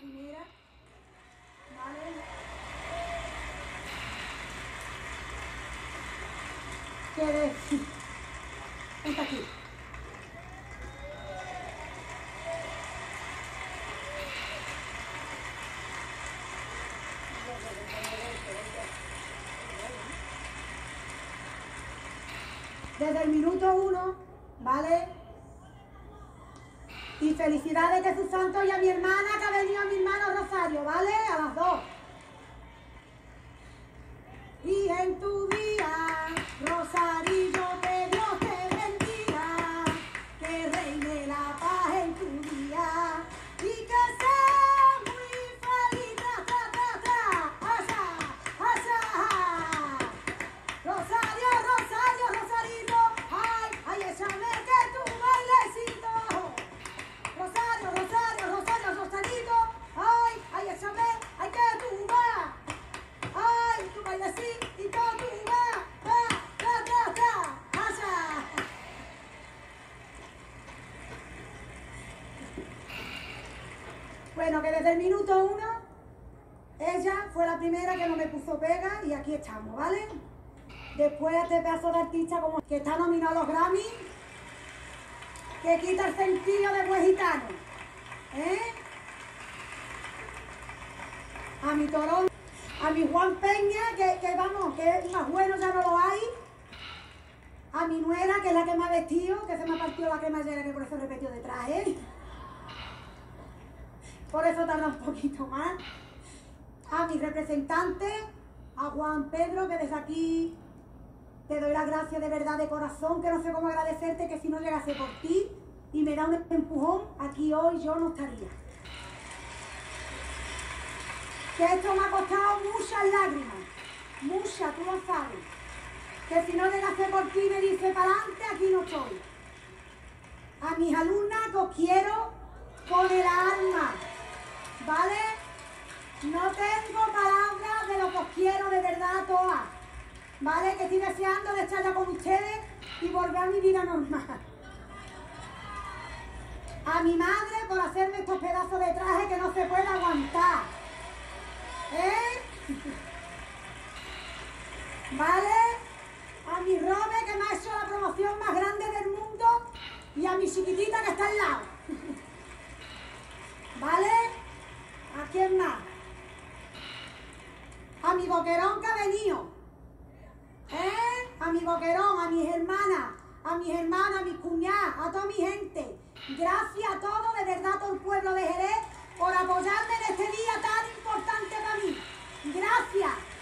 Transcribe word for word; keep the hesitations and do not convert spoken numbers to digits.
primera, ¿vale? Que decir, está aquí. Desde el minuto uno, ¿vale? Y felicidades de sus santos y a mi hermana que ha venido, a mi hermano Rosario, ¿vale? A las dos. Y en tu día, Rosarillo, que Dios te bendiga, que reine la paz en tu día y que seas muy feliz. ¡Tra, tra, tra, tra! ¡Asa, asa! Rosario, Rosario, Rosarito, ay, ay, échame que tu bailecito. Rosario, Rosario, Rosario, Rosarito, ay, ay, échame, ay, que tú vas. Ay, tu bailecito, y todo tu vas, va, tra, tra, tra, asa. Bueno, que desde el minuto uno, ella fue la primera que no me puso pega y aquí estamos, ¿vale? Después este pedazo de artista como que está nominado a los Grammy, que quita el sentido de buen gitano, ¿eh? A mi Torón, a mi Juan Peña, que, que vamos, que más bueno ya no lo hay. A mi nuera, que es la que me ha vestido, que se me ha partido la cremallera, que por eso repetió de traje. Por eso tarda un poquito más. A mi representante, a Juan Pedro, que desde aquí te doy las gracias de verdad, de corazón, que no sé cómo agradecerte, que si no llegase por ti y me da un empujón, aquí hoy yo no estaría. Que esto me ha costado muchas lágrimas, muchas, tú lo sabes. Que si no llegase por ti me dice para adelante, aquí no estoy. A mis alumnas que os quiero con el alma, ¿vale? No tengo palabras de lo que os quiero de verdad a todas, ¿vale? Que estoy deseando de estar ya con ustedes y volver a mi vida normal. A mi madre por hacerme estos pedazos de traje que no se puede aguantar, ¿eh? ¿Vale? A mi Robe, que me ha hecho la promoción más grande del mundo, y a mi chiquitita que está al lado. ¿Vale? ¿A quién más? A mi boquerón que ha venido, ¿eh? A mi boquerón, a mis hermanas, a mis hermanas, a mis cuñadas, a toda mi gente. Gracias a todos, de verdad, a todo el pueblo de Jerez, por apoyarme en este día tan importante para mí. Gracias.